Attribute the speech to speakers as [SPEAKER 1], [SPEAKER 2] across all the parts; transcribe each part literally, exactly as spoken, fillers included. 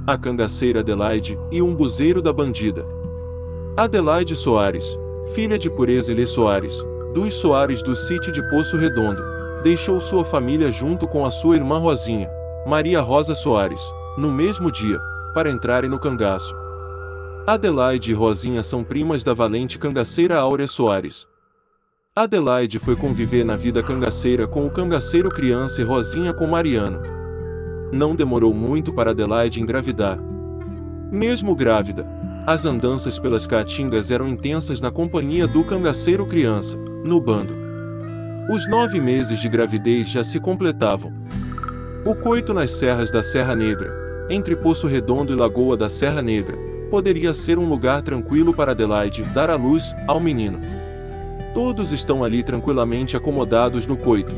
[SPEAKER 1] a cangaceira Adelaide e o umbuzeiro da bandida. Adelaide Soares, filha de Pureza Elê Soares, dos Soares do sítio de Poço Redondo, deixou sua família junto com a sua irmã Rosinha, Maria Rosa Soares, no mesmo dia, para entrarem no cangaço. Adelaide e Rosinha são primas da valente cangaceira Áurea Soares. Adelaide foi conviver na vida cangaceira com o cangaceiro criança e Rosinha com Mariano. Não demorou muito para Adelaide engravidar. Mesmo grávida, as andanças pelas caatingas eram intensas na companhia do cangaceiro criança, no bando. Os nove meses de gravidez já se completavam. O coito nas serras da Serra Negra, entre Poço Redondo e Lagoa da Serra Negra, poderia ser um lugar tranquilo para Adelaide dar à luz ao menino. Todos estão ali tranquilamente acomodados no coito.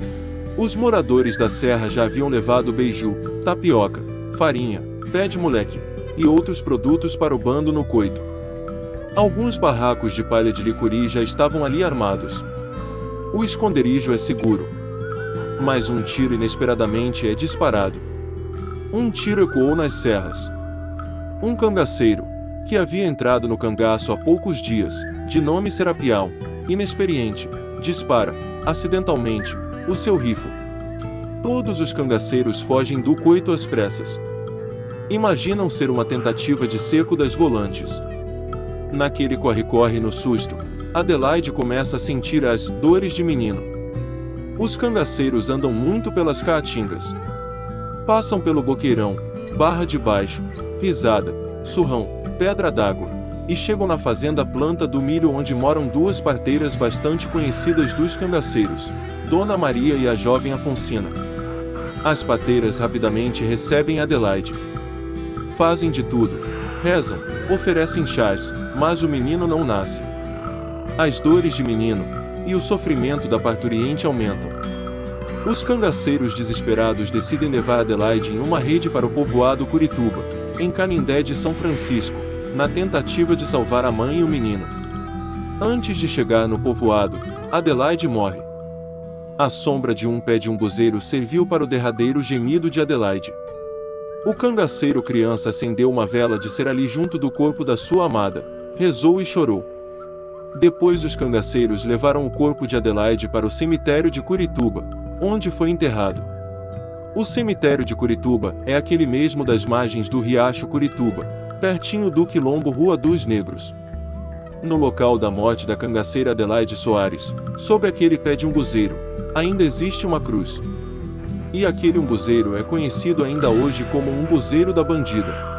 [SPEAKER 1] Os moradores da serra já haviam levado beiju, tapioca, farinha, pé de moleque e outros produtos para o bando no coito. Alguns barracos de palha de licuri já estavam ali armados. O esconderijo é seguro. Mas um tiro inesperadamente é disparado. Um tiro ecoou nas serras. Um cangaceiro, que havia entrado no cangaço há poucos dias, de nome Serapião, inexperiente, dispara, acidentalmente, o seu rifle. Todos os cangaceiros fogem do coito às pressas. Imaginam ser uma tentativa de cerco das volantes. Naquele corre-corre no susto, Adelaide começa a sentir as dores de menino. Os cangaceiros andam muito pelas caatingas. Passam pelo Boqueirão, Barra de Baixo, Risada, Surrão, Pedra d'Água, e chegam na fazenda Planta do Milho, onde moram duas parteiras bastante conhecidas dos cangaceiros, Dona Maria e a jovem Afonsina. As parteiras rapidamente recebem Adelaide. Fazem de tudo, rezam, oferecem chás, mas o menino não nasce. As dores de menino e o sofrimento da parturiente aumentam. Os cangaceiros desesperados decidem levar Adelaide em uma rede para o povoado Curituba, em Canindé de São Francisco, na tentativa de salvar a mãe e o menino. Antes de chegar no povoado, Adelaide morre. A sombra de um pé de umbuzeiro serviu para o derradeiro gemido de Adelaide. O cangaceiro criança acendeu uma vela de cera ali junto do corpo da sua amada, rezou e chorou. Depois os cangaceiros levaram o corpo de Adelaide para o cemitério de Curituba, onde foi enterrado. O cemitério de Curituba é aquele mesmo das margens do riacho Curituba, pertinho do quilombo Rua dos Negros. No local da morte da cangaceira Adelaide Soares, sob aquele pé de umbuzeiro, ainda existe uma cruz. E aquele umbuzeiro é conhecido ainda hoje como umbuzeiro da bandida.